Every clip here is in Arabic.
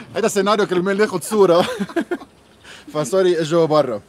هيدا سيناريو كرمال ناخد صورة. فسوري اجوا برا.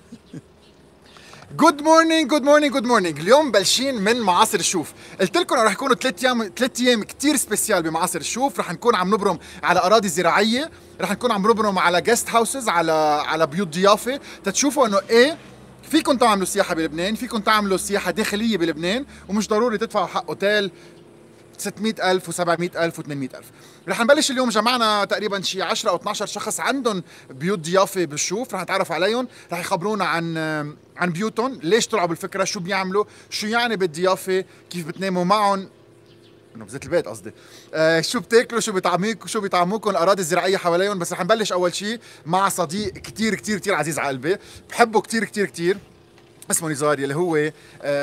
جود مورنينج جود مورنينج جود مورنينج. اليوم بلشين من معاصر الشوف. قلت لكم رح يكونوا ثلاث ايام كثير سبيسيال بمعاصر الشوف. رح نكون عم نبرم على اراضي زراعيه، رح نكون عم نبرم على جيست هاوسز، على بيوت ضيافه، تتشوفوا انه ايه فيكم تعملوا سياحه بلبنان، فيكم تعملوا سياحه داخليه بلبنان، ومش ضروري تدفعوا حق اوتيل 600,000 و700,000 و800,000. رح نبلش اليوم. جمعنا تقريبا شي 10 او 12 شخص عندهم بيوت ضيافه بالشوف، رح نتعرف عليهم، رح يخبرونا عن بيوتهم، ليش طلعوا بالفكره، شو بيعملوا، شو يعني بالضيافه، كيف بتناموا معهم، انه بزيت البيت قصدي، شو بتاكلوا، شو بيطعموكم الاراضي الزراعيه حواليهم. بس رح نبلش اول شيء مع صديق كتير كتير كتير عزيز على قلبي، بحبه كتير كتير كتير، اسمه نزار، اللي هو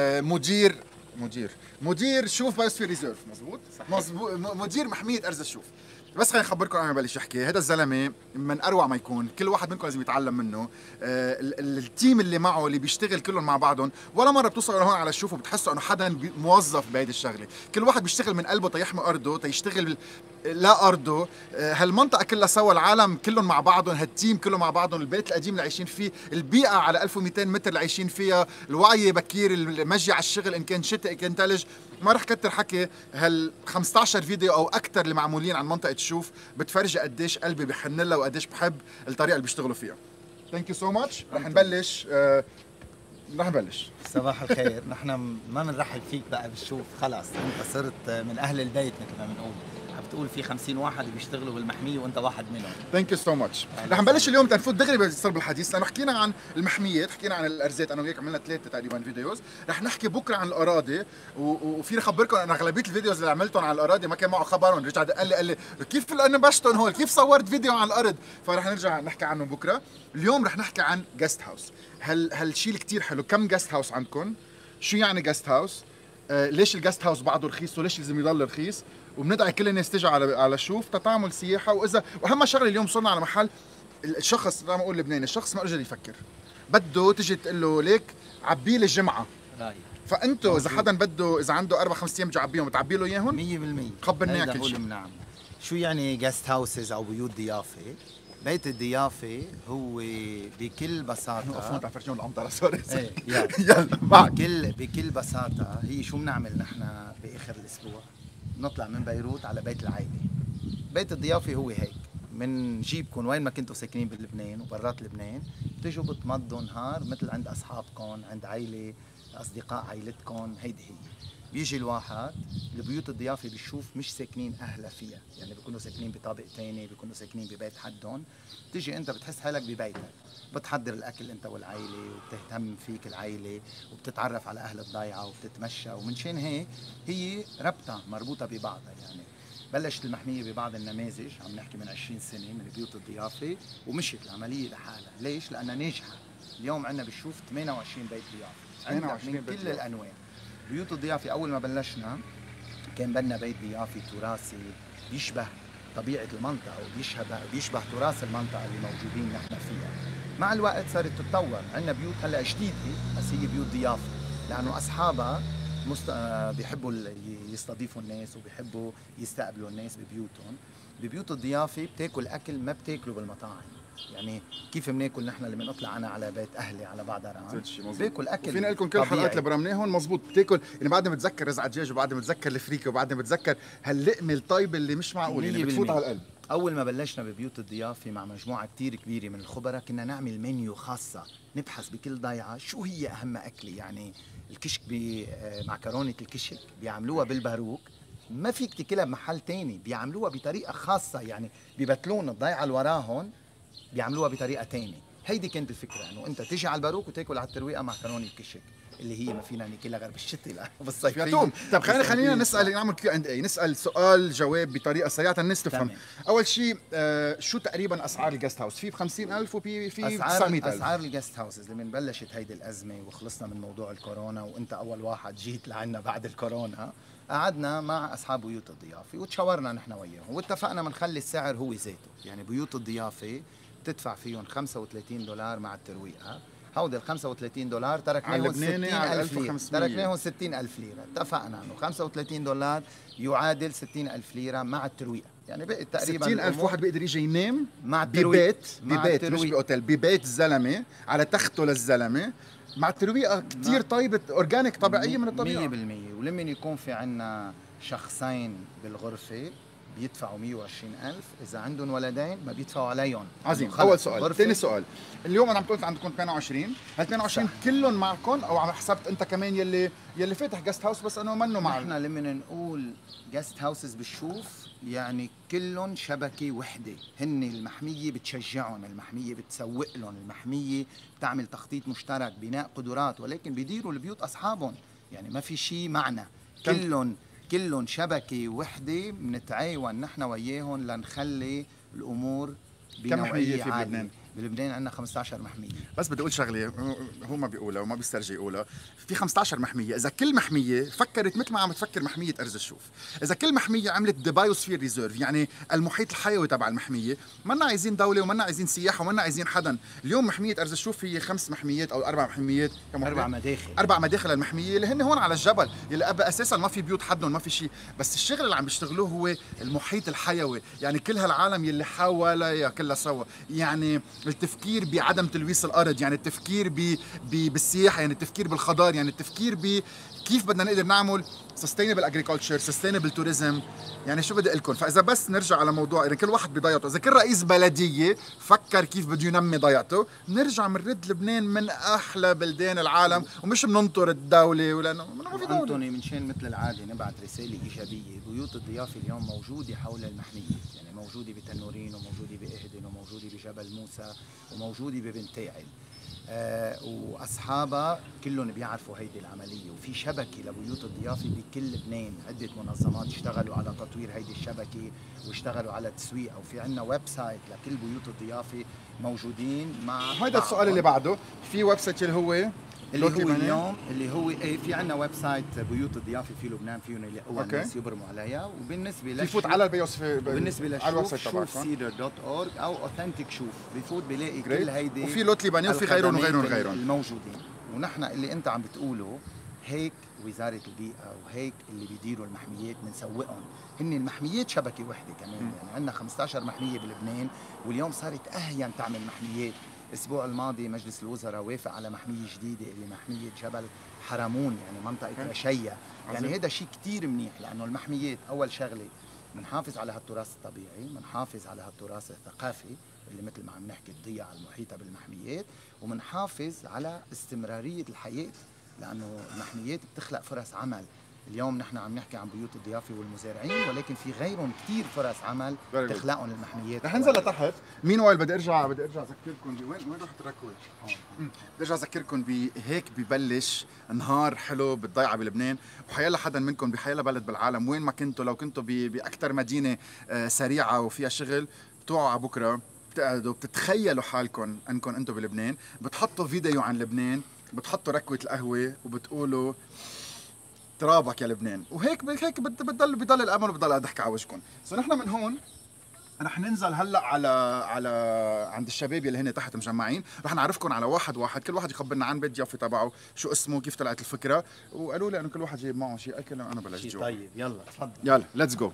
مدير شوف بايوسفير ريزيرف. مزبوط مدير محميه ارز الشوف. بس خليني اخبركم انا ببلش احكي. هذا الزلمه من اروع ما يكون، كل واحد منكم لازم يتعلم منه. التيم اللي معه اللي بيشتغل كلهم مع بعضهم، ولا مره بتوصلوا لهون على الشوف وبتحسوا انه حدا موظف بهيدي الشغله. كل واحد بيشتغل من قلبه تيحمي ارضه، تيشتغل لا ارضه. هالمنطقه كلها سوا، العالم كلهم مع بعضهم، هالتيم كله مع بعضهم، البيت القديم اللي عايشين فيه، البيئه على 1200 متر اللي عايشين فيها، الوعي بكير، المجي على الشغل ان كان شتاء ان كان ثلج. ما رح كتر حكي. هال 15 فيديو او اكثر اللي معمولين عن منطقه الشوف بتفرجي قديش قلبي بحن لها وقديش بحب الطريقه اللي بيشتغلوا فيها. ثانك يو سو ماتش. رح نبلش. صباح الخير. نحن ما بنرحب فيك بقى بالشوف، خلص انت صرت من اهل البيت مثل ما بنقول. عم بتقول في 50 واحد بيشتغلوا بالمحميه وانت واحد منهم. ثانك يو سو ماتش. رح نبلش اليوم تنفوت دغري بصلب الحديث، لانه حكينا عن المحميات، حكينا عن الارزات، انا وياك عملنا 3 تقريبا فيديوز. رح نحكي بكره عن الاراضي، وفيني اخبركم ان اغلبيه الفيديوز اللي عملتهم عن الاراضي ما كان معه خبرهم، رجع قال لي كيف نبشتهم هول، كيف صورت فيديو عن الارض. فرح نرجع نحكي عنهم بكره. اليوم رح نحكي عن جست هاوس. هالشيء كثير حلو. كم جست هاوس عندكم؟ شو يعني جست هاوس؟ ليش الجست هاوس بعده رخيص وليش لازم يضل رخيص؟ وبندعي كل الناس تيجي على شوف تتعمل سياحه. واهم شغله اليوم صرنا على محل الشخص، ما اقول لبناني، الشخص ما اجى يفكر، بده تجي تقول له ليك عبي لي الجمعه. فانتوا اذا حدا بده، اذا عنده 4-5 ايام بده يعبيهم، بتعبي له اياهم 100%. خبرنا اياه كل شيء. نعم. شو يعني جاست هاوسز او بيوت ضيافه؟ بيت الضيافه هو بكل بساطه وقفوا تعرف شلون القمطره سوري. ايه يلا معك. بكل بساطه هي شو بنعمل نحن باخر الاسبوع؟ نطلع من بيروت على بيت العائله. بيت الضيافه هو هيك، منجيبكم وين ما كنتوا ساكنين بلبنان وبرات لبنان، بتجوا بتمضوا نهار مثل عند اصحابكم، عند عائله اصدقاء عائلتكم. هيدي هي. بيجي الواحد البيوت الضيافه بيشوف مش ساكنين اهلها فيها، يعني بيكونوا ساكنين بطابق ثاني، بيكونوا ساكنين ببيت حدهم. بتيجي انت بتحس حالك ببيتك، بتحضر الاكل انت والعائله، وبتهتم فيك العائله، وبتتعرف على اهل الضيعه وبتتمشى. ومنشان هيك هي ربطه مربوطه ببعضها. يعني بلشت المحميه ببعض النماذج، عم نحكي من 20 سنه، من بيوت الضيافه، ومشيت العمليه لحالها. ليش؟ لانها ناجحه. اليوم عندنا بالشوف 28 بيت ضيافه، 28 من كل الانواع. بيوت الضيافه اول ما بلشنا كان بدنا بيت ضيافي تراثي بيشبه طبيعه المنطقه، وبيشبه تراث المنطقه اللي موجودين نحن فيها. مع الوقت صارت تتطور، عندنا بيوت هلا جديده بس هي بيوت ضيافه، لانه اصحابها بيحبوا يستضيفوا الناس وبيحبوا يستقبلوا الناس ببيوتهم. ببيوت الضيافه بتاكل اكل ما بتاكله بالمطاعم. يعني كيف بناكل نحن لما نطلع انا على بيت اهلي على بعضها، باكل اكل. فينا لكم كل حلقات اللي برمناهم مزبوط بتاكل. يعني بعد ما بتذكر رزعه دجاج، وبعد ما بتذكر الفريكه، وبعد ما بتذكر هاللقمه الطيبه اللي مش معقوله اللي بتفوت على القلب. اول ما بلشنا ببيوت الضيافه مع مجموعه كثير كبيره من الخبراء، كنا نعمل منيو خاصه، نبحث بكل ضيعه شو هي اهم اكله. يعني الكشك معكرونه الكشك بيعملوها بالباروك، ما فيك تاكلها بمحل تاني، بيعملوها بطريقه خاصه. يعني ببتلون الضيعه اللي وراهم بيعملوها بطريقه ثانيه. هيدي كانت الفكره، انه انت تيجي على الباروك وتاكل على الترويقه معكرونه الكشك اللي هي ما فينا ناكلها غير بالشتاء لا بالصيف. طيب خلينا نسال، نعمل كيو اند اي، نسال سؤال جواب بطريقه سريعه الناس تفهم. اول شيء شو تقريبا اسعار الجست هاوس؟ في ب 50,000 وفي 900,000. اسعار الجست هاوسز لمن بلشت هيدي الازمه وخلصنا من موضوع الكورونا، وانت اول واحد جيت لعنا بعد الكورونا، قعدنا مع اصحاب بيوت الضيافه وتشاورنا نحن وياهم واتفقنا بنخلي السعر هو ذاته. يعني بيوت الضيافه بتدفع فيهم $35 مع الترويقه. هودي ال $35 تركناهم 60,000 ليرة، تركناهم 60,000 ليرة. اتفقنا انه $35 يعادل 60,000 ليرة مع الترويقة. يعني بقت تقريبا 60,000 واحد بيقدر يجي ينام مع الترويق. ببيت مش باوتيل، ببيت زلمه على تخته للزلمه مع الترويقه كثير طيبه اورجانيك طبيعيه من الطبيعه 100%. ولمن يكون في عنا شخصين بالغرفه بيدفعوا 120,000، إذا عندهم ولدين ما بيدفعوا عليهم. عظيم. أول سؤال. ثاني سؤال، اليوم أنا عم تقول عندكم 22، هل 22 كلهم معكم أو عم حسبت أنت كمان يلي فاتح جست هاوس بس إنه منه معك؟ نحن لما نقول جست هاوسز بالشوف يعني كلهم شبكة وحدة، هن المحمية بتشجعهم، المحمية بتسوق لهم، المحمية بتعمل تخطيط مشترك، بناء قدرات، ولكن بيديروا البيوت أصحابهم، يعني ما في شيء معنا، كلهم شبكة وحدة بنتعاون نحن وياهم لنخلي الأمور بنوعية في عالية. بلبنان؟ بلبنان عندنا 15 محمية. بس بدي اقول شغله هو ما بيقولها وما بيسترجي يقولها، في 15 محميه، اذا كل محميه فكرت مثل ما عم تفكر محميه ارز الشوف، اذا كل محميه عملت ذا بايوسفير ريزيرف يعني المحيط الحيوي تبع المحميه، منا عايزين دوله ومنا عايزين سياحه ومنا عايزين حدا. اليوم محميه ارز الشوف هي 5 محميات او 4 محميات، 4 مداخل المحميه اللي هن هون على الجبل، اللي اساسا ما في بيوت حدهم ما في شيء، بس الشغل اللي عم بيشتغلوه هو المحيط الحيوي، يعني كل هالعالم يلي حواليها كلها سوا، يعني التفكير بعدم تلويث الارض، يعني التفكير بالسياحه، يعني التفكير بالخضار، يعني التفكير كيف بدنا نقدر نعمل سستينبل اجريكلتشر، سستينبل توريزم، يعني شو بدي اقول لكم. فاذا بس نرجع على موضوع يعني كل واحد بضيعته، اذا كل رئيس بلديه فكر كيف بده ينمي ضيعته، بنرجع بنرد لبنان من احلى بلدان العالم، ومش بننطر الدوله ولا ما في دوله. أنتوني من شان مثل العاده نبعث رساله ايجابيه، بيوت الضيافه اليوم موجوده حول المحميه، يعني موجوده بتنورين وموجوده باهدن وموجوده بجبل موسى وموجوده ببنتاعل. واصحابها كلهم بيعرفوا هيدي العمليه، وفي شبكه لبيوت الضيافه بكل لبنان، عده منظمات اشتغلوا على تطوير هيدي الشبكه واشتغلوا على تسويقها، وفي عندنا ويب سايت لكل بيوت الضيافه موجودين مع هيدا السؤال اللي بعده، في ويب سايت اللي هو اليوم اللي هو في عندنا ويب سايت بيوت الضيافه في لبنان فيهم يلاقوها الناس يبرموا عليها، وبالنسبه بيفوت على بالنسبه للشوف شوف cedar.org او اوثنتيك شوف، بيفوت بيلاقي كل هيدي، وفي لوت لبناني وفي غيرهم الموجودين. ونحن اللي انت عم بتقوله هيك وزاره البيئه وهيك اللي بيديروا المحميات بنسوقهم، هن المحميات شبكه وحده كمان، يعني عندنا 15 محميه بلبنان، واليوم صارت اهين تعمل محميات. الاسبوع الماضي مجلس الوزراء وافق على محميه جديده اللي محميه جبل حرمون، يعني منطقه رشيه، يعني هذا شيء كثير منيح، لانه المحميات اول شغله بنحافظ على هالتراث الطبيعي، بنحافظ على هالتراث الثقافي اللي مثل ما عم نحكي الضيعه المحيطه بالمحميات، وبنحافظ على استمراريه الحياه، لانه المحميات بتخلق فرص عمل. اليوم نحن عم نحكي عن بيوت الضيافه والمزارعين، ولكن في غيرهم كثير فرص عمل تخلقهم المحميات. رح انزل لتحت. مين وايل بدي ارجع اذكركم وين رحت ركوه؟ بدي ارجع اذكركم بهيك ببلش نهار حلو بالضيعه بلبنان، وحيلا حدا منكم بحيلا بلد بالعالم وين ما كنتوا، لو كنتوا باكثر مدينه سريعه وفيها شغل، بتوعوا على بكره بتقعدوا بتتخيلوا حالكم انكم انتم بلبنان، بتحطوا فيديو عن لبنان، بتحطوا ركوه القهوه وبتقولوا ترابك يا لبنان، وهيك بضل الامل وبضل الضحك على وجهكم. نحن من هون رح ننزل هلا على عند الشباب اللي هن تحت مجمعين، رح نعرفكم على واحد كل واحد يخبرنا عن بيت ضيافه تبعه، شو اسمه، كيف طلعت الفكره، وقالوا لي انه كل واحد جايب معه شيء اكل، انا بلش جوع. طيب يلا تفضل، يلا ليتس جو.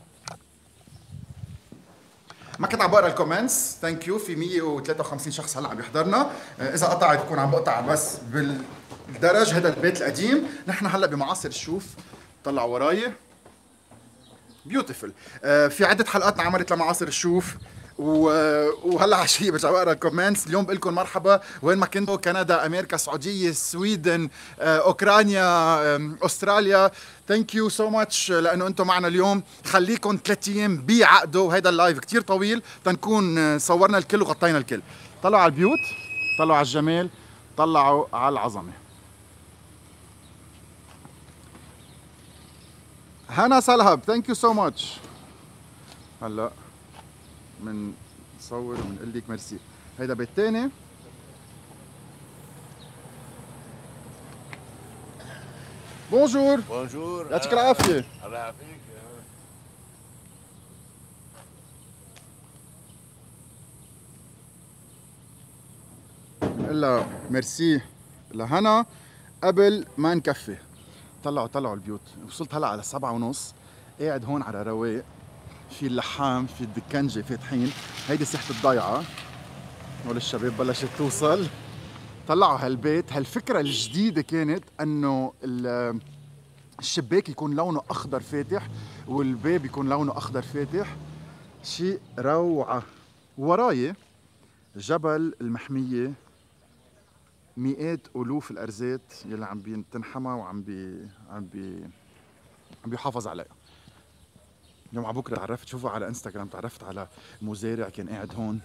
ما كنت عم بقرا الكومنتس، ثانك يو، في 153 شخص هلا عم يحضرنا، اذا قطعت بكون عم بقطع بس بالدرج. هذا البيت القديم، نحن هلا بمعاصر الشوف، طلع وراي بيوتيفل. في عده حلقات انعملت لمعاصر الشوف، وهلا عشيه برجع بقرا الكومنتس. اليوم بقول لكم مرحبا وين ما كنتوا، كندا، امريكا، السعوديه، السويدن، اوكرانيا، استراليا، ثانك يو سو ماتش لانه انتم معنا اليوم. خليكم 3 ايام بعقده، وهيدا اللايف كثير طويل تنكون صورنا الكل وغطينا الكل. طلعوا على البيوت، طلعوا على الجمال، طلعوا على العظمه. هنا سلهب، ثانك يو سو ماتش. هلا بنصور وبنقول لك ميرسي. هيدا بيت تاني. بونجور. بونجور، يعطيك العافية. الله يعافيك. بنقول لها ميرسي لهنا قبل ما نكفي. طلعوا البيوت. وصلت هلا على 7:30، قاعد هون على رواق في اللحام، في الدكنجة فاتحين. هيدي ساحة الضيعة، هول الشباب بلشت توصل. طلعوا هالبيت. هالفكرة الجديدة كانت انه الشباك يكون لونه اخضر فاتح والباب يكون لونه اخضر فاتح. شيء روعة. وراي جبل المحمية، مئات الوف الارزات يلي عم بتنحمى وعم عم بيحافظ عليها. اليوم على بكره تعرفت، شوفوا على انستغرام، تعرفت على مزارع كان قاعد هون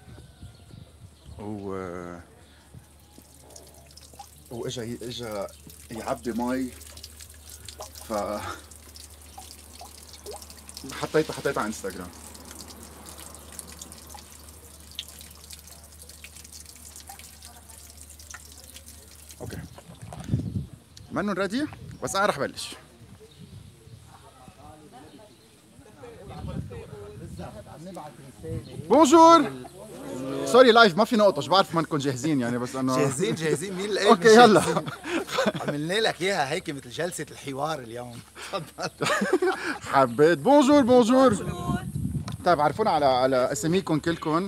واجا يعبي مي، ف حطيتها على انستغرام. اوكي منن ريدي، بس انا رح بلش. بونجور. سوري لايف ما في نقطة، بعرف ما انكم جاهزين يعني، بس انه جاهزين مين اللي قال اوكي يلا. عملنا لك اياها هيك مثل جلسة الحوار اليوم. تفضل. حبيت. بونجور بونجور. طيب عرفونا على اساميكم كلكم.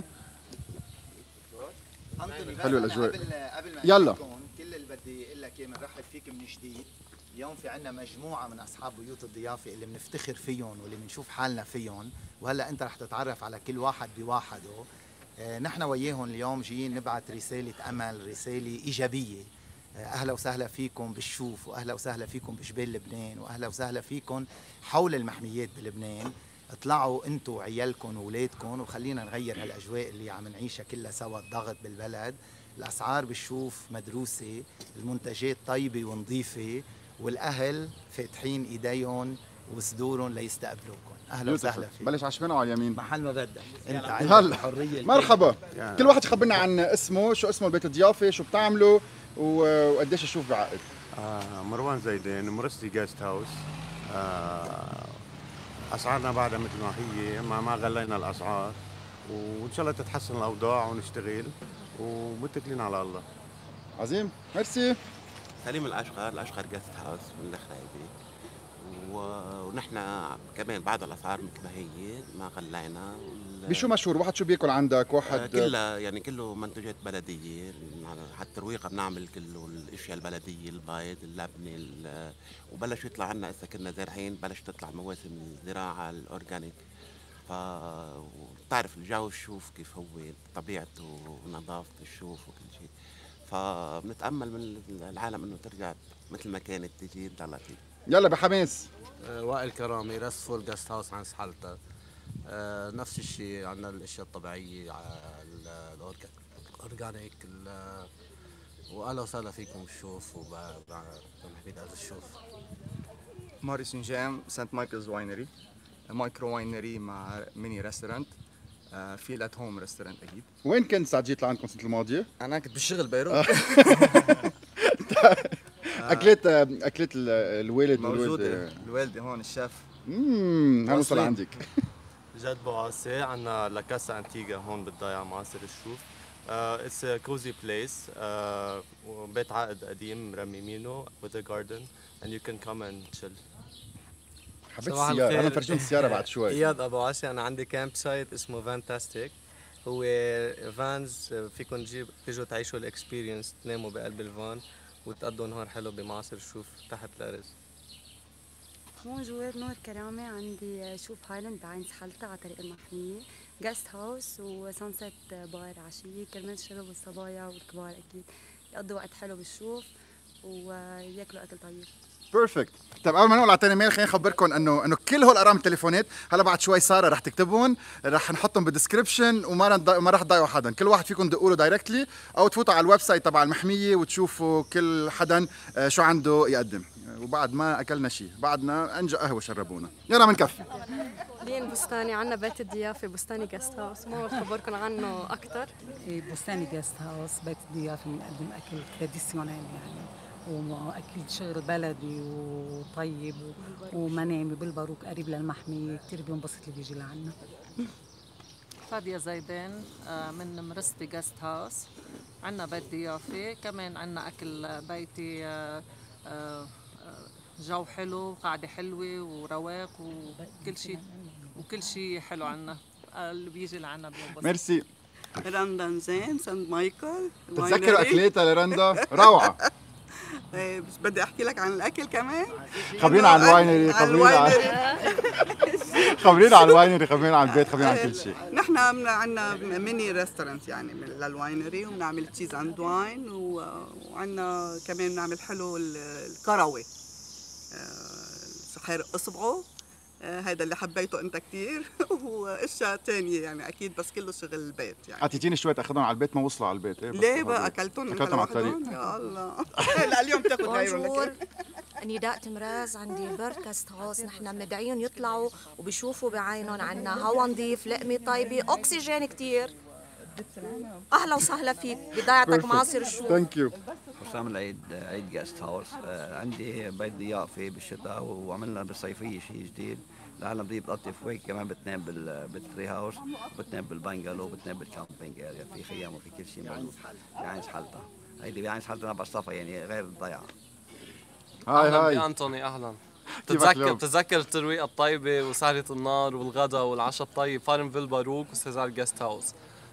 حلو الاجواء. قبل ما يلا. كل اللي بدي اقول لك اياه بنرحب فيك من جديد. اليوم في عنا مجموعة من أصحاب بيوت الضيافة اللي بنفتخر فيهم واللي بنشوف حالنا فيهم، وهلا أنت رح تتعرف على كل واحد بواحده. نحن وياهم اليوم جايين نبعث رسالة أمل، رسالة إيجابية. أهلا وسهلا فيكم بالشوف، وأهلا وسهلا فيكم بجبال لبنان، وأهلا وسهلا فيكم حول المحميات بلبنان. اطلعوا أنتم وعيالكم وولادكم وخلينا نغير هالأجواء اللي عم نعيشها كلها سوا، الضغط بالبلد. الأسعار بالشوف مدروسة، المنتجات طيبة ونظيفة، والاهل فاتحين ايديهم وصدورهم ليستقبلوكم. اهلا وسهلا فيك. بلش على الشمال وعلى اليمين. محل ما بدك انت. عندك هلا الحريه. مرحبا. كل واحد يخبرنا عن اسمه، شو اسمه البيت الضيافه، شو بتعملوا وقديش الشوف بعقد. مروان زيدان، مرستي جاست هاوس. اسعارنا بعدها مثل ما هي، ما غلينا الاسعار، وان شاء الله تتحسن الاوضاع ونشتغل ومتكلين على الله. عظيم، ميرسي. سليم الاشقر جاست هاوس من الخايبي، ونحن كمان بعد الاسعار مثل ما هي ما غلينا. بشو مشهور؟ واحد شو بياكل عندك؟ واحد كلها يعني كله منتجات بلديه، حتى الترويقه بنعمل كله الاشياء البلديه، البيض، اللبنه، وبلش يطلع عنا هسه كنا زارعين، بلش تطلع مواسم الزراعه الاورجانيك. بتعرف الجو الشوف كيف هو، طبيعته ونظافه الشوف وكل شيء. فبنتامل من العالم انه ترجع مثل ما كانت تجي تضلها تيجي. يلا بحماس. وائل كرامي، رستفول جاست هاوس عن سحلتا. نفس الشيء، عندنا الاشياء الطبيعيه، الاورجانيك. واهلا وسهلا فيكم بالشوف وبمحمية الشوف. ماريس نجام، سانت مايكلز واينري، مايكرو واينري مع ميني ريستورانت، فيل ات هوم ريستورانت اكيد. وين كنت ساعة جيت لعندكم السنة الماضية؟ انا كنت بالشغل بيروت. اكلت الوالد موجودة الوالدة هون الشيف. هنوصل عندك. جد بوعسي، عنا لاكاسا انتيغا هون بالضيعة معاصر الشوف. اتس كوزي بليس، بيت عقد قديم مرممينه with a garden and you can come and chill. حبيت السيارة، أنا فرجون السيارة بعد شوي. إياد أبو عاصي، أنا عندي كامب سايت اسمه فانتاستيك. هو فانز فيكم تيجوا تعيشوا الاكسبيرينس، تناموا بقلب الفان وتقضوا نهار حلو بمعاصر الشوف تحت الأرز. بونجور، نور كرامة، عندي شوف هايلاند بعين سحلتا على طريق المحمية، جاست هاوس وسانسيت بار عشية، كرمال الشباب والصبايا والكبار أكيد يقضوا وقت حلو بالشوف وياكلوا أكل طيب. بيرفكت. طيب قبل ما نقول على تاني ميل، خليني اخبركم انه كل هول ارقام التليفونات هلا بعد شوي ساره رح تكتبهم، رح نحطهم بالدسكربشن، ما رح تضيعوا حدا. كل واحد فيكم دقوا له دايركتلي او تفوتوا على الويب سايت تبع المحميه وتشوفوا كل حدا شو عنده يقدم. وبعد ما اكلنا شيء، بعدنا انجا قهوه شربونا. يلا بنكفي. لين بستاني، عنا بيت الضيافه بستاني جاست هاوس، ما بخبركم عنه اكثر. بستاني جاست هاوس بيت الضيافه، بنقدم اكل تراديسيونيل يعني، واكيد شغل بلدي وطيب ومنامي بالباروك قريب للمحمية، كثير بينبسط اللي بيجي لعنا. فادية زيدان من مرستي جاست هاوس، عنا بيت ضيافة، كمان عنا أكل بيتي، جو حلو، قعدة حلوة ورواق وكل شيء وكل شيء حلو عنا اللي بيجي لعنا بينبسط. ميرسي. رندا نزام سانت مايكل. بتتذكروا اكلاتها لرندا؟ روعه. بس بدي احكي لك عن الاكل كمان. خبرينا عن الواينري، خبرينا عن الواينري، خبرينا عن البيت، خبرينا عن كل شيء. نحن عندنا ميني ريستورانت يعني للواينري، وبنعمل تشيز اند واين، وعندنا كمان بنعمل حلو الكروي سحر اصبعه. هذا اللي حبيته انت كثير. واشياء ثانيه يعني اكيد، بس كله شغل البيت يعني. اعطيتيني شويه اخذهم على البيت، ما وصلوا على البيت. ليه بقى اكلتهم انت على الطريق؟ يا الله. لا اليوم تاخذ غيرهم. نداء تمراز عندي البركست هاوس. نحن بندعيهم يطلعوا وبيشوفوا بعينهم عنا هوا نظيف، لقمه طيبه، اكسجين كثير. اهلا وسهلا فيك بضيعتك معاصر الشوف. ثانك يو. حسام العيد، عيد جاست هاوس. عندي بيت ضيافه بالشتاء، وعملنا بالصيفيه شيء جديد. العالم دي بتقضي فوق، كمان بتنام بالتري هاوس، بتنام بالبنجلو، بتنام بالكامبينج اريا، في خيام وفي كل شيء موجود بعين سحلتها. هيدي بعين سحلتها بعصفها يعني غير الضيعه. هاي أنتوني، أهلا. بتتذكر الترويقة الطيبة وسهرة النار والغداء والعشاء الطيب، فارنفيل باروك وسيزار جاست هاوس.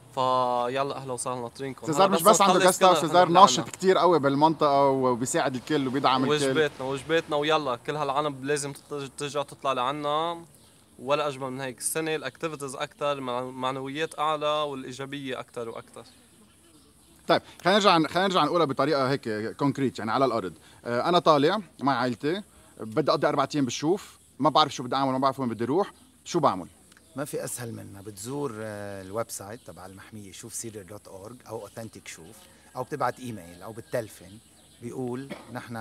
فيلا أهلا وسهلا ناطرينكم. سيزار مش بس عنده جاست هاوس، سيزار ناشط كثير قوي بالمنطقة وبيساعد الكل وبيدعم الكل. وجباتنا ويلا كل هالعالم لازم ترجع تطلع لعنا، ولا أجمل من هيك. السنة الأكتيفيتيز أكثر، معنويات أعلى، والإيجابية أكثر وأكثر. طيب خلينا نرجع نقولها بطريقه هيك كونكريت، يعني على الارض. انا طالع مع عائلتي، بدي اقضي 4 ايام بالشوف، ما بعرف شو بدي اعمل، ما بعرف وين بدي اروح، شو بعمل؟ ما في اسهل منها. بتزور الويب سايت تبع المحميه شوف سيدر.org او اوثنتيك شوف، او بتبعت ايميل او بالتلفن بيقول نحن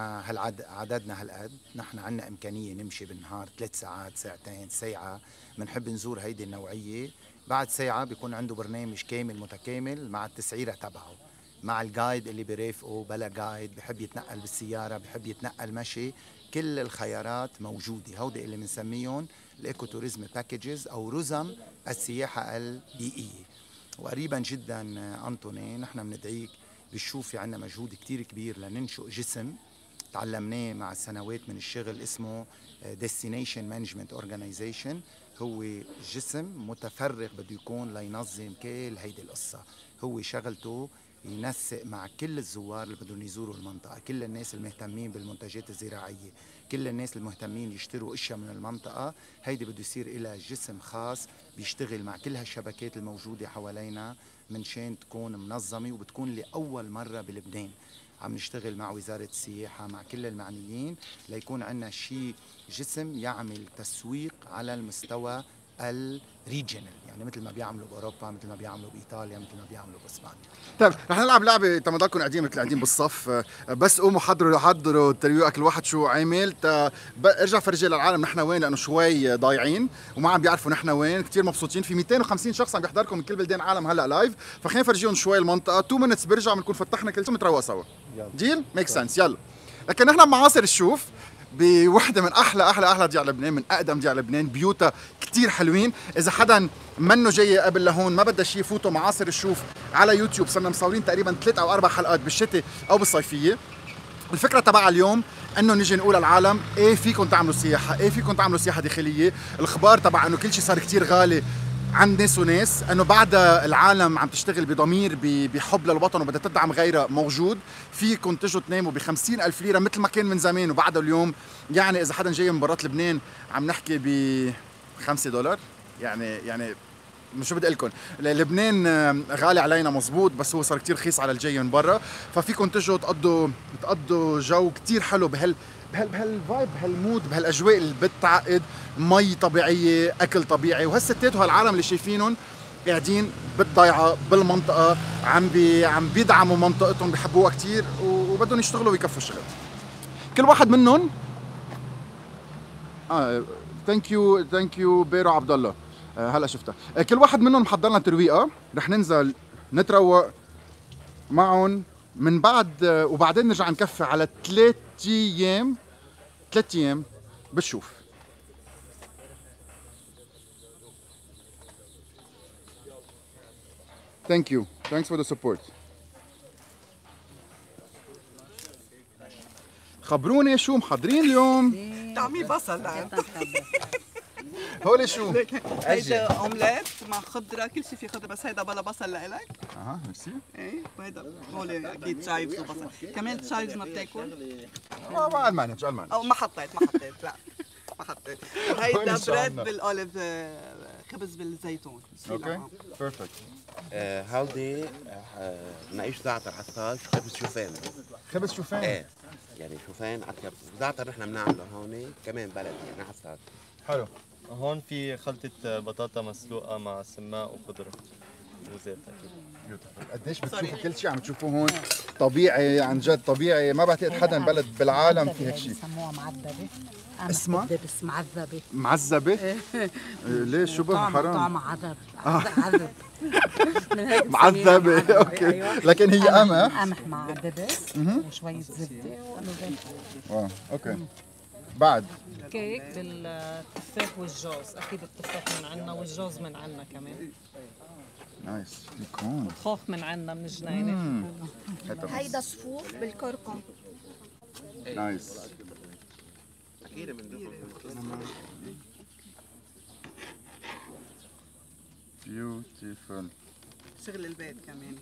عددنا هالقد، نحن عندنا امكانيه نمشي بالنهار 3 ساعات، ساعتين، ساعه، بنحب نزور هيدي النوعيه. بعد ساعه بيكون عنده برنامج كامل متكامل مع التسعيره تبعه، مع الجايد اللي بيرافقه، بلا جايد، بحب يتنقل بالسياره، بحب يتنقل مشي، كل الخيارات موجوده. هودي اللي بنسميهم الايكو توريزم باكجز او رزم السياحه البيئيه. وقريبا جدا انطوني نحن بندعيك بالشوف، في عندنا مجهود كتير كبير لننشئ جسم تعلمناه مع السنوات من الشغل اسمه Destination Management Organization. هو جسم متفرغ بده يكون لينظم كل هيدي القصه. هو شغلته ينسق مع كل الزوار اللي بدهم يزوروا المنطقة، كل الناس المهتمين بالمنتجات الزراعية، كل الناس المهتمين يشتروا اشياء من المنطقة. هيدي بده يصير لها جسم خاص بيشتغل مع كل هالشبكات الموجودة حوالينا منشان تكون منظمة، وبتكون لأول مرة بلبنان عم نشتغل مع وزارة السياحة مع كل المعنيين ليكون عندنا شيء جسم يعمل تسويق على المستوى الريجنال، يعني مثل ما بيعملوا باوروبا، مثل ما بيعملوا بايطاليا، مثل ما بيعملوا باسبانيا. طيب رح نلعب لعبه تضلكم قاعدين مثل قاعدين بالصف، بس قوموا حضروا التريو كل واحد شو عامل، ارجع فرجي للعالم نحن وين، لانه شوي ضايعين وما عم بيعرفوا نحن وين. كثير مبسوطين، في 250 شخص عم بيحضركم من كل بلدان العالم هلا لايف، فخلينا نفرجيهم شوي المنطقه. 2 مينتس برجع بنكون فتحنا كل شيء متروق سوا. ديل ميك سنس. يلا. لكن نحن معاصر الشوف بوحده من احلى ضياع لبنان، من اقدم ضياع لبنان، بيوتها كتير حلوين. اذا حدا منه جاي قبل لهون ما بدها شيء، فوتوا معاصر الشوف على يوتيوب، صرنا مصورين تقريبا 3 أو 4 حلقات بالشتاء او بالصيفيه. الفكره تبعها اليوم انه نيجي نقول للعالم ايه فيكم تعملوا سياحه، ايه فيكم تعملوا سياحه داخليه. الخبار تبع انه كل شيء صار كتير غالي عند ناس وناس، انه بعدها العالم عم تشتغل بضمير بحب للوطن وبدها تدعم غيرها موجود. فيكم تجوا تناموا ب50,000 ليره مثل ما كان من زمان وبعده اليوم. يعني اذا حدا جاي من برات لبنان عم نحكي ب$5، يعني مش شو بدي اقول لكم، لبنان غالي علينا مزبوط، بس هو صار كتير رخيص على الجاي من برا. ففيكم تجوا تقضوا جو كتير حلو بهالفايب، بهالمود، بهالاجواء اللي بتعقد، مي طبيعيه، اكل طبيعي، وهالستات وهالعالم اللي شايفينهم قاعدين بالضيعه بالمنطقه عم بيدعموا منطقتهم، بحبوها كتير وبدهم يشتغلوا ويكفوا الشغل. كل واحد منهم ثانك يو بيرو عبد الله، هلا شفتها. كل واحد منهم محضر لنا ترويقه، رح ننزل نتروق معهم من بعد، وبعدين نرجع نكفي على 3 ايام بالشوف. Thanks for the support. خبروني شو محضرين اليوم؟ طعمي بصل. هولي شو؟ هيدا اومليت مع خضره، كل شيء فيه خضره، بس هيدا بلا بصل لإلك. اها ميرسي. ايه وهيدا هول اكيد شايفز وبصل، كمان شايفز ما بتاكل؟ ما المانج المانج. او ما حطيت لا ما حطيت. هيدا بريد بالاوليف، خبز بالزيتون. اوكي بيرفكت. هودي نعيش زعتر حصاج خبز شوفان. خبز شوفان؟ ايه يعني شوفان عطيب زعتر نحن بنعمله هون كمان بلدي يعني حصاد. حلو. هون في خلطة بطاطا مسلوقة مع سماق وخضرة وزيت أكيد. قديش بتشوفوا كل شيء عم تشوفوه هون طبيعي عن جد طبيعي، ما بعتقد حدا بلد بالعالم في هيك شيء. بسموها معذبة. اسمها؟ دبس معذبة. معذبة؟ ليش شو بها حرام؟ طعم عذب. عذب. معذبة اوكي، لكن هي قمح. قمح مع دبس وشوية زبدة واو اوكي. بعد كيك بالتفاح والجوز، اكيد التفاح من عنا والجوز من عنا كمان. نايس. يكون الخوخ من عنا من الجنينة. هيدا صفوف بالكركم. نايس. اكيد بندوق بيوتيفول. شغل البيت كمان.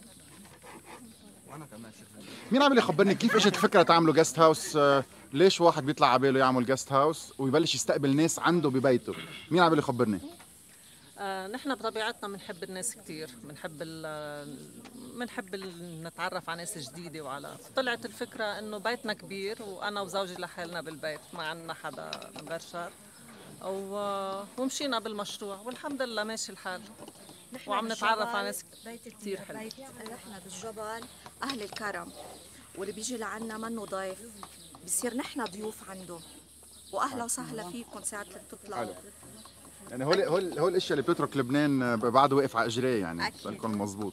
وانا كمان شغل. مين عم يخبرني كيف اجت فكره تعملوا جست هاوس؟ ليش واحد بيطلع على باله يعمل جست هاوس ويبلش يستقبل ناس عنده ببيته؟ مين عم يخبرني؟ نحن بطبيعتنا بنحب الناس كتير، بنحب نتعرف على ناس جديدة طلعت الفكرة انه بيتنا كبير وانا وزوجي لحالنا بالبيت، ما عندنا حدا غير ومشينا بالمشروع والحمد لله ماشي الحال. وعم نتعرف على ناس كتير حلو. نحن بالجبل اهل الكرم، واللي بيجي لعنا منه ضيف، بصير نحن ضيوف عنده، واهلا وسهلا فيكم ساعة اللي بتطلعوا. يعني هول الاشياء اللي بتترك لبنان بعده واقف على اجريه يعني لكم مزبوط.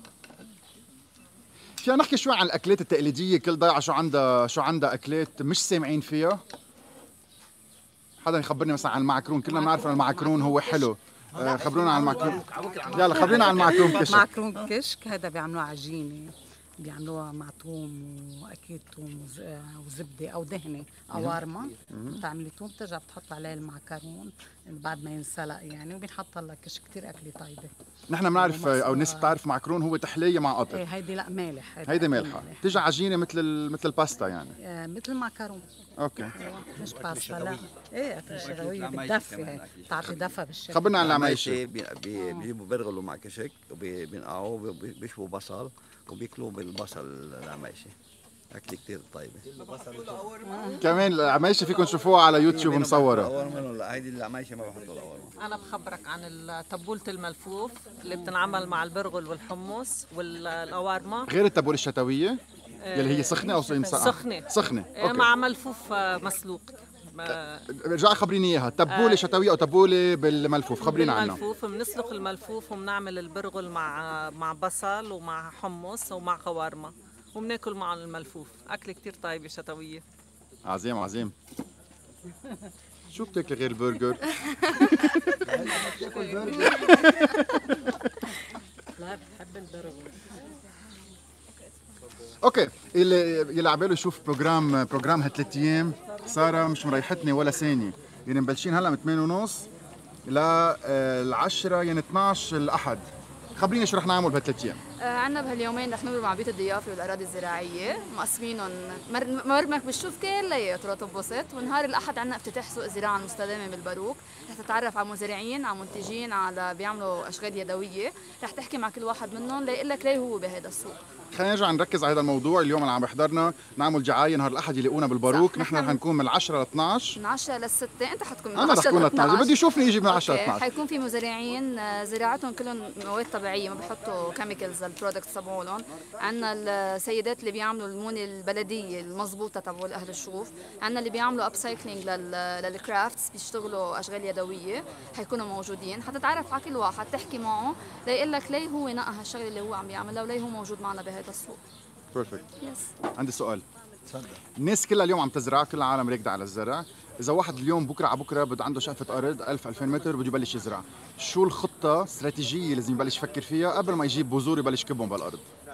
فينا نحكي شوي عن الاكلات التقليديه، كل ضيعه شو عندها اكلات مش سامعين فيها؟ حدا يخبرني مثلا عن المعكرون، كلنا بنعرف ان المعكرون هو حلو. خبرونا عن المعكرون. يلا خبرينا عن المعكرون كشك. معكرون كشك هذا بيعملوها عجينه، بيعملوها مع ثوم واكيد ثوم وزبده او دهنه او ورمه. بتعملي ثوم بترجع بتحط عليه المعكرون بعد ما ينسلق يعني، وبينحط لها كشك كثير اكله طيبه. نحن بنعرف او الناس بتعرف معكرون هو تحليه مع قطر. ايه هيدي لا مالح، هيدي مالحه، بتيجي عجينه مثل الباستا يعني. مثل المعكرون. اوكي. مش باستا لا. ايه اكل شراويه بتدفي، بتعطي دفى بالشكل. خبرنا عن العمايشه. بيجيبوا برغلوا مع كشك وبينقعوه وبيشووا بصل وبياكلوه بالبصل العمايشه. أكل كتير طيبة. كمان العمايشة فيكم تشوفوها على يوتيوب مصورة. لا هيدي العمايشة ما بحطوا الأورما. أنا بخبرك عن تبولة الملفوف اللي بتنعمل مع البرغل والحمص والأوارما. غير التبولة الشتوية يلي هي سخنة أو مسقعة؟ سخنة مع ملفوف مسلوق. رجع خبريني اياها، تبوله شتويه او تبوله بالملفوف، خبرينا عنها. بالملفوف بنسلق الملفوف وبنعمل البرغل مع بصل ومع حمص ومع قوارمه وبناكل مع الملفوف، اكل كتير طيبه شتويه. عظيم. شو بتاكلي غير البرجر؟ لا بحب البرغل. اوكي، اللي عباله يشوف بروجرام هالثلاث ايام، ساره مش مريحتني ولا ثانيه، يعني مبلشين هلا من 8:30 ل 10 يعني 12 الاحد. خبريني شو رح نعمل بهالثلاث ايام؟ عندنا بهاليومين رح نمر مع بيت الضيافه والاراضي الزراعيه، مقسمينهم مرمك بتشوف كلياته لتنبسط، ونهار الاحد عندنا افتتاح سوق الزراعه المستدامه بالباروك، رح تتعرف على مزارعين، على منتجين، على بيعملوا اشغال يدويه، رح تحكي مع كل واحد منهم ليقول لك ليه هو بهذا السوق. خلينا نرجع نركز على هذا الموضوع اليوم اللي عم بحضرنا، نعمل جعايه نهار الاحد يلاقونا بالباروك، نحن رح نكون من 10 ل 12. من 10 ل 6، انت حتكون من 10 ل 12. انا رح اكون 12، بدي يشوفني يجي من 10 ل 12. حيكون في مزارعين زراعتهم كلهم مواد طبيعيه، ما بحطوا كيميكالز للبرودكتس تبعولهم. عندنا السيدات اللي بيعملوا المونه البلديه المضبوطه تبع اهل الشوف، عندنا اللي بيعملوا اب سايكلينج للكرافتس، بيشتغلوا اشغال يدويه، حيكونوا موجودين. حتتعرف على كل واحد، تحكي معه ليقول لك ليه هو نقى هالشغله اللي هو عم بيعملها وليه هو موجود معنا بهذا السوق. بيرفكت. عندي سؤال. الناس كلها اليوم عم تزرع، كل العالم راكده على الزرع، اذا واحد اليوم بكره على بكره بده عنده شقفه ارض 1000-2000 متر بده يبلش يزرع، شو الخطه الاستراتيجيه لازم يبلش يفكر فيها قبل ما يجيب بذور يبلش يكبهم بالارض؟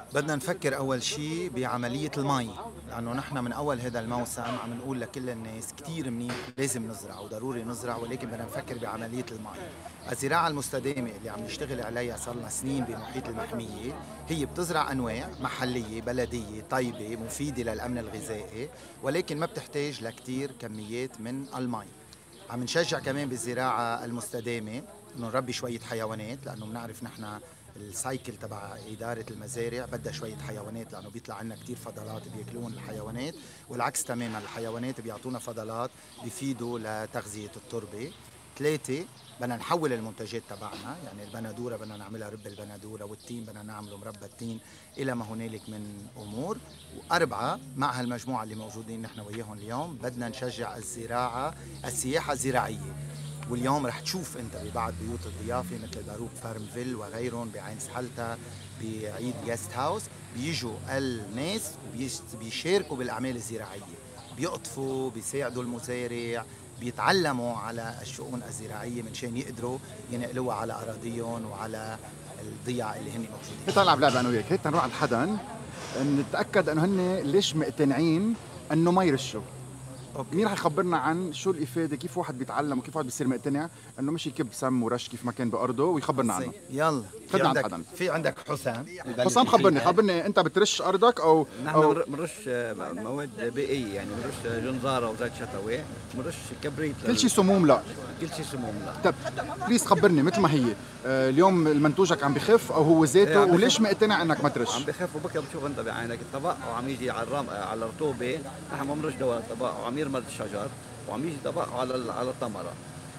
بدنا نفكر أول شيء بعملية المي، لأنه نحن من أول هذا الموسم عم نقول لكل الناس كتير منيح لازم نزرع وضروري نزرع، ولكن بدنا نفكر بعملية المي. الزراعة المستدامة اللي عم نشتغل عليها صار لنا سنين بمحيط المحمية هي بتزرع أنواع محلية بلدية طيبة مفيدة للأمن الغذائي، ولكن ما بتحتاج لكتير كميات من المي. عم نشجع كمان بالزراعة المستدامة إنه نربي شوية حيوانات، لأنه بنعرف نحن السايكل تبع إدارة المزارع بدها شوية حيوانات، لأنه بيطلع عنا كتير فضلات بياكلون الحيوانات، والعكس تماما الحيوانات بيعطونا فضلات بيفيدوا لتغذية التربة. 3 بدنا نحول المنتجات تبعنا، يعني البندورة بدنا نعملها رب البندورة، والتين بدنا نعمله مربى التين، إلى ما هنالك من أمور. و4 مع هالمجموعة اللي موجودين نحن وياهم اليوم بدنا نشجع السياحة الزراعية. واليوم رح تشوف انت ببعض بيوت الضيافه مثل باروك فارمفيل وغيرهم بعين سحلتا بعيد جيست هاوس بيجوا الناس بيشاركوا بالاعمال الزراعيه، بيقطفوا، بيساعدوا المزارع، بيتعلموا على الشؤون الزراعيه من شان يقدروا ينقلوها على اراضيهم وعلى الضيع اللي هن موجودين. هيك نلعب لعبه انا وياك، هيك نروح عند حدا نتاكد انه هن ليش مقتنعين انه ما يرشوا. مين رح يخبرنا عن شو الافاده، كيف واحد بيتعلم وكيف واحد بيصير مقتنع انه مش يكب سم ورش كيف ما كان بارضه ويخبرنا عنه. يلا خدنا عند حدا. في عندك حسام. حسام خبرني انت بترش ارضك او نحن بنرش مواد بيئيه، يعني بنرش جنزاره وزيت شتوي، بنرش كبريت. كل شيء سموم لا؟ كل شيء سموم لا. طب بليز خبرني مثل ما هي اليوم المنتوجك عم بخف او هو زيته وليش مقتنع انك ما ترش؟ عم بخف وبكره بتشوف انت بعينك الطبق وعم يجي على الرطوبه، نحن ما بنرش دواء الطبق وعم يرمل الشجر وعم يجي طبق على الثمره.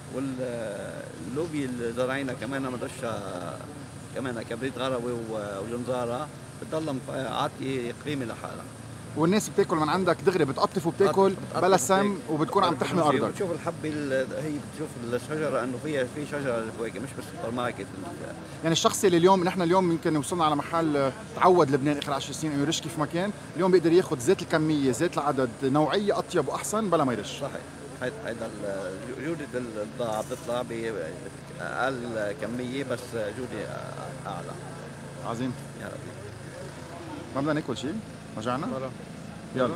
واللوبي اللي زرعينا كمان بنرشها كمان كبريت غروي وجنزاره، بتضل عاطيه قيمه لحالها. والناس بتاكل من عندك دغري بتقطف وبتاكل بلا سم وبتكون عم تحمي ارضك. بتشوف الحبه هي بتشوف الشجره انه في شجره الفواكه مش بس سوبر ماركت. يعني الشخص اللي نحن اليوم يمكن وصلنا على محل تعود لبنان اخر 10 سنين انه يرش كيف ما كان، اليوم بيقدر ياخذ زيت الكميه، زيت العدد، نوعيه اطيب واحسن بلا ما يرش. صحيح. هيدا جوده البضاعه بتطلع باقل كميه بس جوده اعلى. عظيم. يا رب. ما بدنا ناكل شيء؟ رجعنا؟ يلا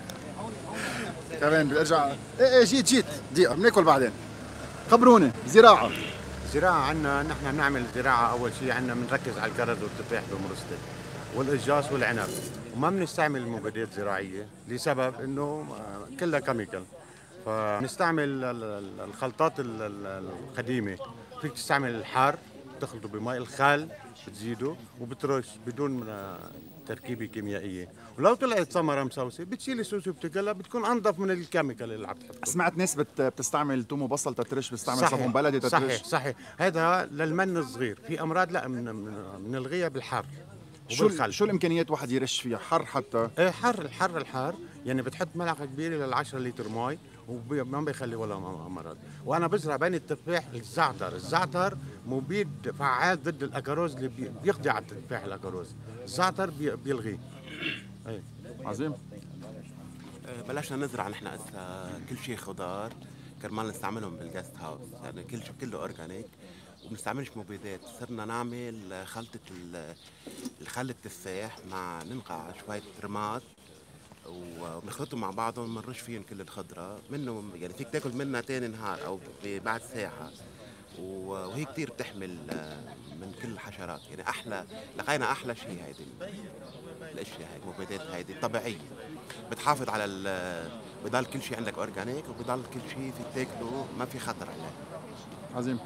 كمان بدي ارجع. ايه جيت دقيقة بناكل بعدين. خبروني زراعة عندنا نحن بنعمل زراعة أول شيء عندنا بنركز على الكرز والتفاح بمرستة والإجاص والعنب، وما بنستعمل مبيدات زراعية لسبب إنه كلها كيميكال، فنستعمل الخلطات القديمة. فيك تستعمل الحار تخلطه بماء الخال بتزيده وبترش بدون تركيبه كيميائيه، ولو طلعت ثمره مسوسه بتشيل السوسه وبتاكلها بتكون انظف من الكيميكال اللي عم تحطه. سمعت ناس بتستعمل توم وبصل تترش، بتستعمل صابون بلدي تترش. صحيح هذا للمن الصغير، في امراض لا من الغيه بالحر وبالخل. شو الامكانيات واحد يرش فيها؟ حر حتى؟ ايه الحر يعني بتحط ملعقه كبيره لل10 لتر مي وما بيخلي ولا مرض. وانا بزرع بين التفاح الزعتر مبيد فعال ضد الاكاروز اللي بيقضي على التفاح الاكاروز، الزعتر بيلغيه. ايه عظيم. بلشنا نزرع نحن كل شيء خضار كرمال نستعملهم بالجاست هاوس، يعني كل شيء كله اورجانيك وبنستعملش مبيدات. صرنا نعمل خلطة الخل التفاح مع ننقع شوية رماد وبنخلطهم مع بعضهم بنرش فيهم كل الخضرة منه، يعني فيك تاكل منها تاني نهار او بعد ساعة، وهي كتير بتحمل من كل الحشرات. يعني لقينا احلى شيء هيدي الاشياء، هاي المبيدات هيدي طبيعية بتحافظ على بضل كل شيء عندك اورجانيك وبضل كل شيء فيك تاكله ما في خطر عليه. عظيم.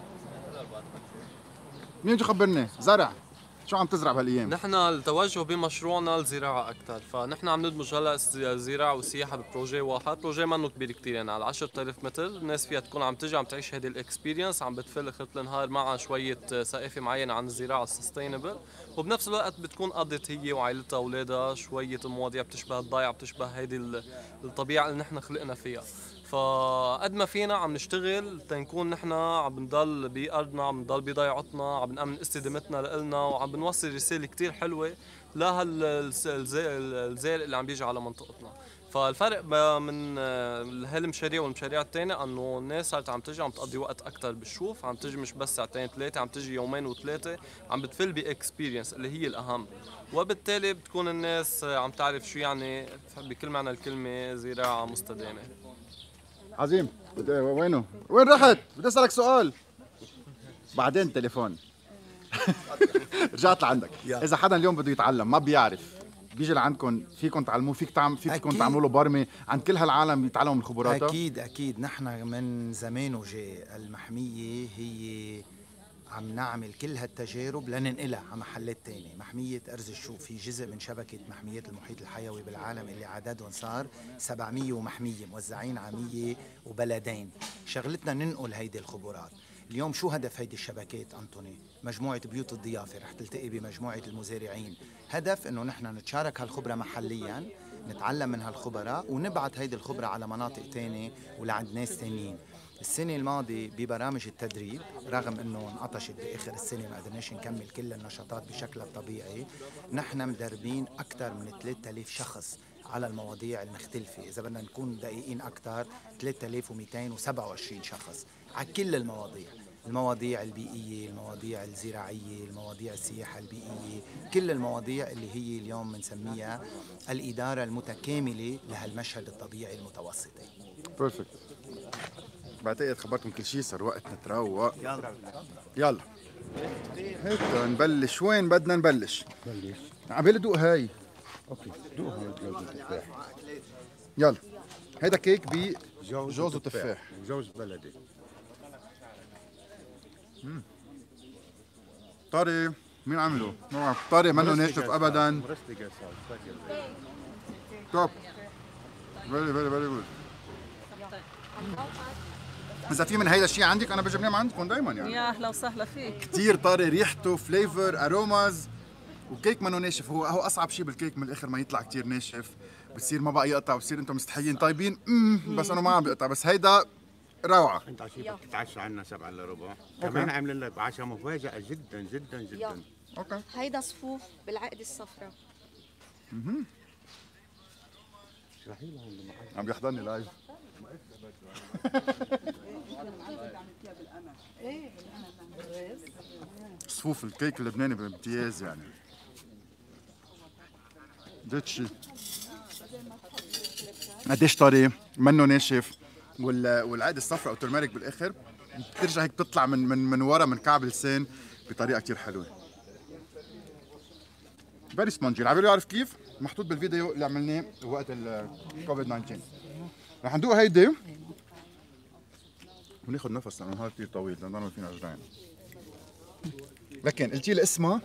مين بده يخبرني زرع شو عم تزرع بهالايام؟ نحن التوجه بمشروعنا الزراعه اكثر، فنحن عم ندمج هلا الزراعه والسياحه ببروجي واحد، بروجي منه كبير كثير يعني على 10,000 متر، الناس فيها تكون عم تجي عم تعيش هذه الاكسبيرينس، عم بتفل خلال النهار مع شويه ثقافه معينه عن الزراعه السستينبل، وبنفس الوقت بتكون قضت هي وعائلتها واولادها شويه مواضيع بتشبه الضيعه، بتشبه هذه الطبيعه اللي نحن خلقنا فيها. فقد ما فينا عم نشتغل تنكون نحن عم بنضل بأرضنا، عم بنضل بضيعتنا، عم بنأمن استدامتنا لإلنا، وعم بنوصل رسالة كتير حلوة لهالزائر اللي عم بيجي على منطقتنا. فالفرق من هالمشاريع والمشاريع الثانيه انه الناس صارت عم تجي عم تقضي وقت اكثر بالشوف، عم تجي مش بس ساعتين ثلاثه، عم تجي يومين وثلاثه، عم بتفل باكسبيرينس اللي هي الاهم، وبالتالي بتكون الناس عم تعرف شو يعني بكل معنى الكلمه زراعه مستدامه. عظيم. وينه؟ وين رحت؟ بدي اسالك سؤال. بعدين تليفون. رجعت لعندك. اذا حدا اليوم بده يتعلم ما بيعرف بيجي لعندكم، فيكم تعلموه، فيكم تعملوا له برمه عن كل هالعالم يتعلموا من خبراتها؟ اكيد نحن من زمان وجاي المحميه هي عم نعمل كل هالتجارب لننقلها على محلات تانية. محمية أرز الشوف هي جزء من شبكة محميات المحيط الحيوي بالعالم اللي عددهم صار 700 ومحمية موزعين على 100 وبلدين. شغلتنا ننقل هيدي الخبرات. اليوم شو هدف هيدي الشبكات أنطوني؟ مجموعة بيوت الضيافة رح تلتقي بمجموعة المزارعين. هدف إنه نحن نتشارك هالخبرة محلياً، نتعلم من هالخبراء ونبعث هيدي الخبرة على مناطق تانية ولعند ناس تانيين. السنة الماضية ببرامج التدريب رغم انه انقطشت باخر السنة ما قدرناش نكمل كل النشاطات بشكلها الطبيعي، نحن مدربين اكثر من 3000 شخص على المواضيع المختلفة. إذا بدنا نكون دقيقين أكثر 3227 شخص على كل المواضيع البيئية، المواضيع الزراعية، المواضيع السياحة البيئية، كل المواضيع اللي هي اليوم بنسميها الإدارة المتكاملة لهالمشهد الطبيعي المتوسطي. بيرفكت. بعتقد خبرتكم كل شيء، صار وقت نتروق. يلا هيك نبلش. وين بدنا نبلش؟ عبالي دوق هاي. اوكي دوق هاي جوز وتفاح. يلا هيدا كيك بجوز وتفاح وجوز بلدي. طري. مين عمله؟ ما بعرف. طري منه ناشف ابدا. توب. فيري جود. إذا في من هيدا الشيء عندك أنا بجيب عندكم دايما يعني. يا أهلا وسهلا فيك. كثير طري، ريحته، فليفر، أروماز، وكيك منه ناشف. هو أصعب شيء بالكيك من الآخر ما يطلع كثير ناشف، بتصير ما بقى يقطع، بتصير أنتم مستحيين طيبين بس أنا ما عم بيقطع، بس هيدا روعة. أنت عشان تتعشى عنا 7 إلا ربع، كمان عاملين لك عشاء مفاجأة جدا جدا جدا. اوكي. هيدا صفوف بالعقد الصفراء. اشرحي لهم. عم بيحضرني لايف. صفوف الكيك اللبناني بامتياز يعني. ديتشي قديش طري، منه ناشف، والعقد الصفراء او الترميريك بالاخر بترجع هيك بتطلع من ورا من كعب اللسان بطريقه كثير حلوه. فيري سبونجي. العبالي يعرف كيف؟ محطوط بالفيديو اللي عملناه وقت الكوفيد 19. رح ندوق هيدي وناخذ نفس لانه نهار كثير طويل لانه ما فينا رجعين. لكن قلتي لي اسمها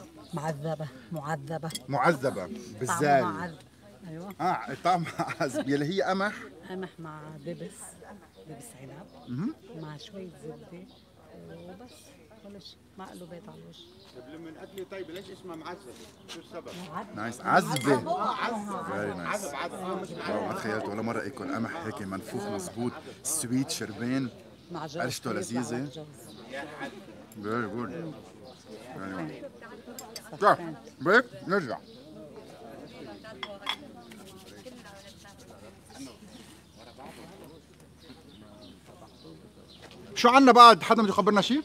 معذبة بالزال. ايوه طعم عذب يلي هي قمح مع دبس عنب مع شوية زبدة وبس ولا شيء، مقلوبات على الوش. لما الاكله طيبه ليش اسمها معذبه؟ شو السبب؟ نايس. عذبة. عذب ما تخيلت ولا مرة اكل قمح هيك منفوخ مزبوط، سويت شربان، قرشته لذيذة. فيري جود. طيب بريك نرجع. شو عنا بعد؟ حدا بده يخبرنا شيء؟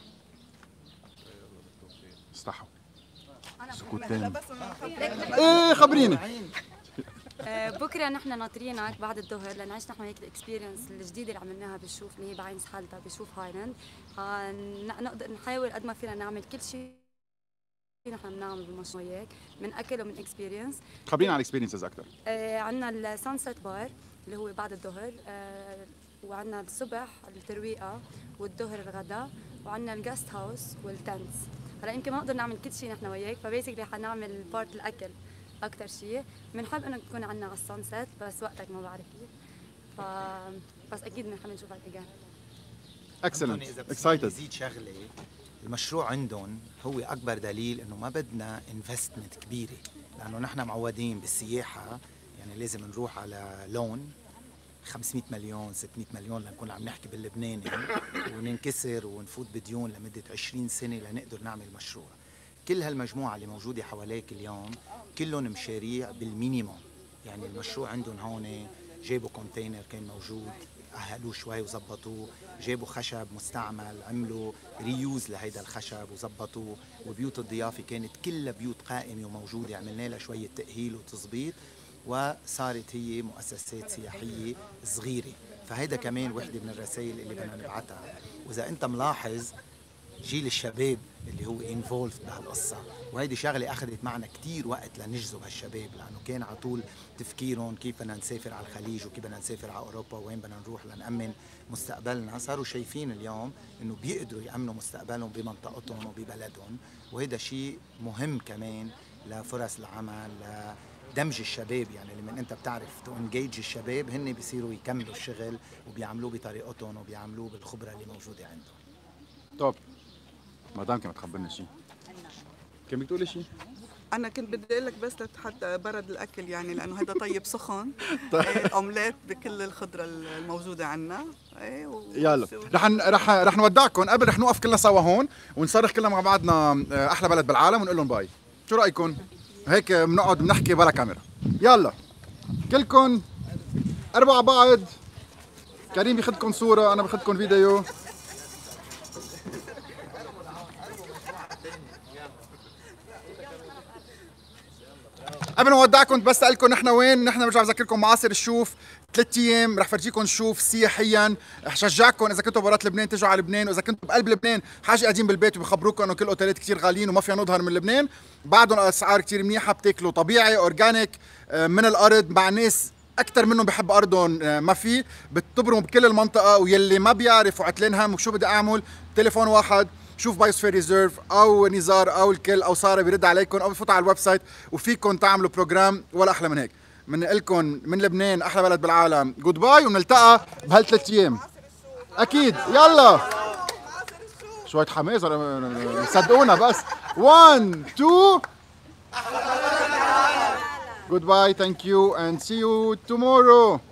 استحوا سكوت تاني. ايه خبريني. بكره نحن ناطرينك بعد الظهر لنعيش نحن هيك الاكسبيرينس الجديده اللي عملناها بالشوف اللي هي بعين سحالتا بشوف هايلاند. نقدر نحاول قد ما فينا نعمل كل شيء نحن بنعمل بالمشروع هيك من اكل ومن اكسبيرينس. خبرينا على الاكسبيرينسز اكثر. عندنا السانسيت بار اللي هو بعد الظهر، وعندنا الصبح الترويقه والظهر الغداء، وعندنا الجاست هاوس والتنتس. هلا يمكن ما نقدر نعمل كل شيء نحن وياك، فبيسكلي حنعمل بارت الاكل اكثر شيء. بنحب انه تكون عندنا على السانسيت بس وقتك ما بعرف كيف، بس اكيد بنحب نشوفك اجان. اكسلنت اكسايتد. نزيد شغله، المشروع عندهم هو اكبر دليل انه ما بدنا انفستمنت كبيره، لانه نحن معودين بالسياحه يعني لازم نروح على لون 500 مليون 600 مليون لنكون عم نحكي باللبناني وننكسر ونفوت بديون لمده 20 سنه لنقدر نعمل مشروع. كل هالمجموعه اللي موجوده حواليك اليوم كلهم مشاريع بالمينيموم، يعني المشروع عندهم هون جابوا كونتينر كان موجود أهلوه شوي وزبطوه، جابوا خشب مستعمل عملوا ريوز لهيدا الخشب وزبطوه، وبيوت الضيافة كانت كلها بيوت قائمة وموجودة، عملنا لها شوية تأهيل وتظبيط وصارت هي مؤسسات سياحية صغيرة. فهيدا كمان وحدة من الرسائل اللي بدنا نبعتها. وإذا أنت ملاحظ جيل الشباب اللي هو انفولد بهالقصة، وهيدي شغلة أخذت معنا كتير وقت لنجذب هالشباب، لأنه كان على طول تفكيرهم كيف بدنا نسافر على الخليج وكيف بدنا نسافر على أوروبا وين بدنا نروح لنأمن مستقبلنا. صاروا شايفين اليوم إنه بيقدروا يأمنوا مستقبلهم بمنطقتهم وببلدهم، وهذا شيء مهم كمان لفرص العمل، دمج الشباب. يعني لما انت بتعرف تو انجيج الشباب هن بيصيروا يكملوا الشغل وبيعملوه بطريقتهم وبيعملوه بالخبره اللي موجوده عندهم. طب مدام كانت تخبرنا شيء، كان بدك تقولي شيء؟ أنا كنت بدي أقول لك بس لحتى برد الأكل يعني، لأنه هذا طيب سخن. الأومليت بكل الخضرة الموجودة عنا. يلا رح نودعكم. قبل رح نوقف كلنا سوا هون ونصرخ كلنا مع بعضنا أحلى بلد بالعالم ونقول لهم باي. شو رأيكم؟ هيك بنقعد بنحكي بلا كاميرا. يلا كلكم قربوا على بعض. كريم بياخذكم صورة، أنا باخذكم فيديو. قبل ما اودعكم بس اقول لكم نحن وين. نحن برجع بذكركم معاصر الشوف 3 ايام، رح فرجيكم شوف سياحيا. رح شجعكم اذا كنتوا برات لبنان تيجوا على لبنان، واذا كنتوا بقلب لبنان حاجه قاعدين بالبيت وبخبروكم انه كل الاوتيلات كثير غاليين وما فينا نظهر من لبنان. بعدهم اسعار كثير منيحه، بتاكلوا طبيعي اورجانيك من الارض مع ناس اكثر منهم بحب ارضهم. ما في بتبرموا بكل المنطقه، ويلي ما بيعرف وعتلان هم وشو بدي اعمل، تليفون واحد شوف بايوسفير ريزيرف او نزار او الكل او ساره بيرد عليكم، او بفوتوا على الويب سايت وفيكم تعملوا بروجرام ولا احلى من هيك. بنقول لكم من لبنان احلى بلد بالعالم، جود باي، ونلتقى بهال3 ايام اكيد. يلا شويه حماس صدقونا بس. 1 2 جود باي، ثانك يو اند سي يو تومورو.